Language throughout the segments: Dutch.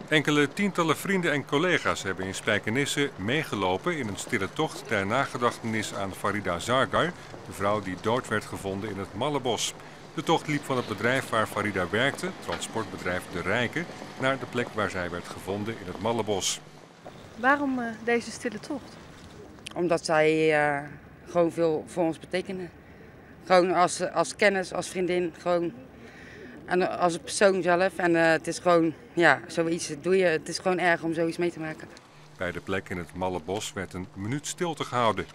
Enkele tientallen vrienden en collega's hebben in Spijkenisse meegelopen in een stille tocht ter nagedachtenis aan Farida Zargar, de vrouw die dood werd gevonden in het Mallebos. De tocht liep van het bedrijf waar Farida werkte, transportbedrijf De Rijken, naar de plek waar zij werd gevonden in het Mallebos. Waarom deze stille tocht? Omdat zij gewoon veel voor ons betekenen. Gewoon als kennis, als vriendin, gewoon en als persoon zelf. En het is gewoon, ja, zoiets doe je. Het is gewoon erg om zoiets mee te maken. Bij de plek in het Mallebos werd een minuut stilte gehouden.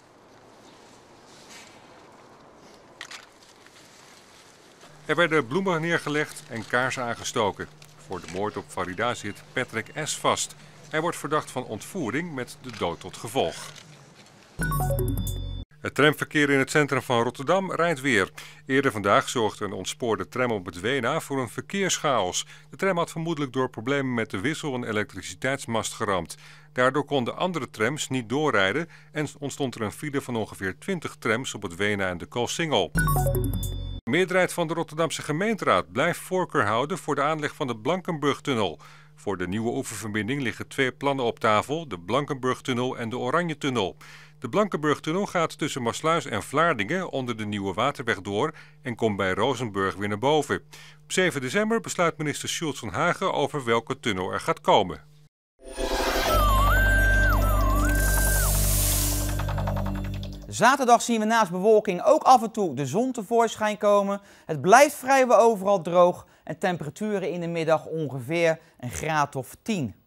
Er werden bloemen neergelegd en kaarsen aangestoken. Voor de moord op Farida zit Patrick S. vast. Hij wordt verdacht van ontvoering met de dood tot gevolg. Het tramverkeer in het centrum van Rotterdam rijdt weer. Eerder vandaag zorgde een ontspoorde tram op het Wena voor een verkeerschaos. De tram had vermoedelijk door problemen met de wissel een elektriciteitsmast geramd. Daardoor konden andere trams niet doorrijden en ontstond er een file van ongeveer 20 trams op het Wena en de Koolsingel. De meerderheid van de Rotterdamse gemeenteraad blijft voorkeur houden voor de aanleg van de Blankenburgtunnel. Voor de nieuwe oeververbinding liggen twee plannen op tafel, de Blankenburgtunnel en de Oranjetunnel. De Blankenburgtunnel gaat tussen Maassluis en Vlaardingen onder de Nieuwe Waterweg door en komt bij Rozenburg weer naar boven. Op 7 december besluit minister Schultz van Hagen over welke tunnel er gaat komen. Zaterdag zien we naast bewolking ook af en toe de zon tevoorschijn komen. Het blijft vrijwel overal droog en temperaturen in de middag ongeveer een graad of 10.